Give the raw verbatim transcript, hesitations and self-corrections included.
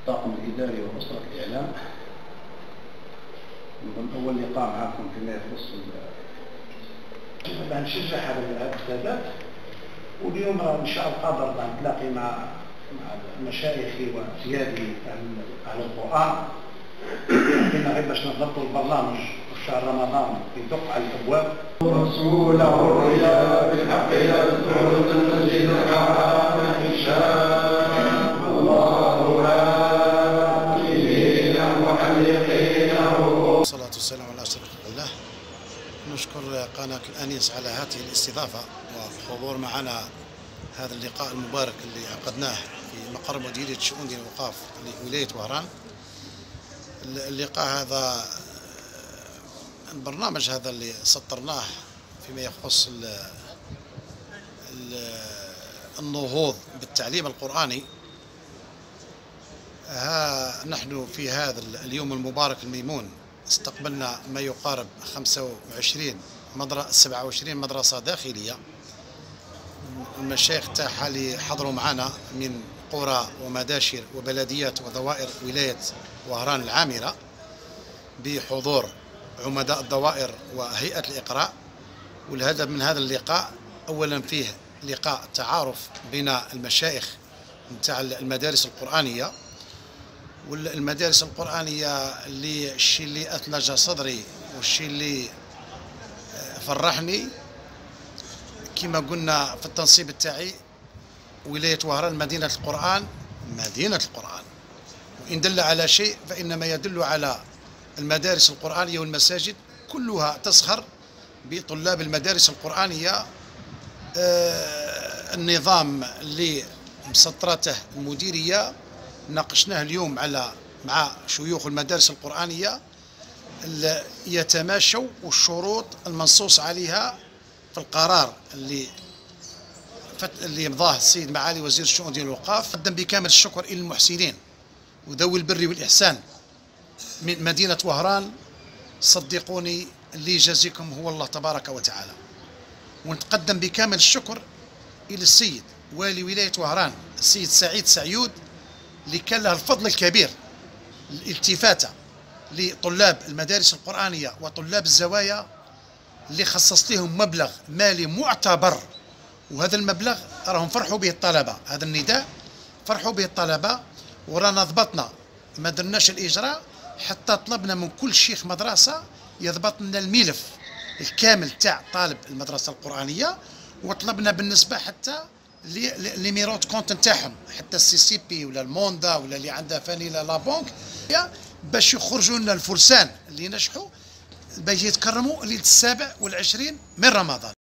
الطاقم الإداري وأسرة الإعلام. من أول لقاء معكم فيما يخص نشجع هذه الكتابات، واليوم إن شاء الله قادر نتلاقي مع مع المشايخ وسيادي أهل القرآن كنا غير باش نضبطوا البرنامج شهر رمضان يدق على الأبواب. رسوله الرؤيا بالحق يذكر المسجد الحرام إن شاء الله آمنين محلقين. والصلاة والسلام على أشرف خلق الله. نشكر قناة الأنيس على هذه الاستضافة والحضور معنا هذا اللقاء المبارك اللي عقدناه في مقر مديرية شؤون دين الأوقاف لولاية وهران. اللقاء هذا البرنامج هذا اللي سطرناه فيما يخص النهوض بالتعليم القرآني. ها نحن في هذا اليوم المبارك الميمون استقبلنا ما يقارب خمسة وعشرين مدرسة سبعة وعشرين مدرسة داخلية. المشايخ تاعها اللي حضروا معنا من قرى ومداشر وبلديات ودوائر ولاية وهران العامرة بحضور عمداء الدوائر وهيئة الإقراء. والهدف من هذا اللقاء أولا فيه لقاء تعارف بين المشايخ نتاع المدارس القرآنية. والمدارس القرآنية اللي الشيء اللي أثلج صدري والشيء اللي فرحني كما قلنا في التنصيب التاعي ولاية وهران مدينة القرآن، مدينة القرآن، وإن دل على شيء فإنما يدل على المدارس القرآنية والمساجد كلها تسخر بطلاب المدارس القرآنية. آه النظام اللي مسطرته المديرية ناقشناه اليوم على مع شيوخ المدارس القرآنية يتماشوا والشروط المنصوص عليها في القرار اللي اللي مضاه السيد معالي وزير الشؤون ديال الأوقاف. قدم بكامل الشكر إلى المحسنين وذوي البر والإحسان من مدينة وهران. صدقوني اللي يجازيكم هو الله تبارك وتعالى. ونتقدم بكامل الشكر إلى السيد والي ولاية وهران السيد سعيد سعيود اللي كان له الفضل الكبير الالتفاتة لطلاب المدارس القرآنية وطلاب الزوايا اللي خصص لهم مبلغ مالي معتبر. وهذا المبلغ راهم فرحوا به الطلبة، هذا النداء فرحوا به الطلبة. ورانا ضبطنا ما درناش الإجراء حتى طلبنا من كل شيخ مدرسة يضبط لنا الملف الكامل تاع طالب المدرسة القرآنية. وطلبنا بالنسبة حتى لي ميروت كونت نتاعهم حتى السي سي بي ولا الموندا ولا اللي عندها فانيلا لا بونك باش يخرجوا لنا الفرسان اللي نجحوا باش يتكرموا ليلة السابع والعشرين من رمضان.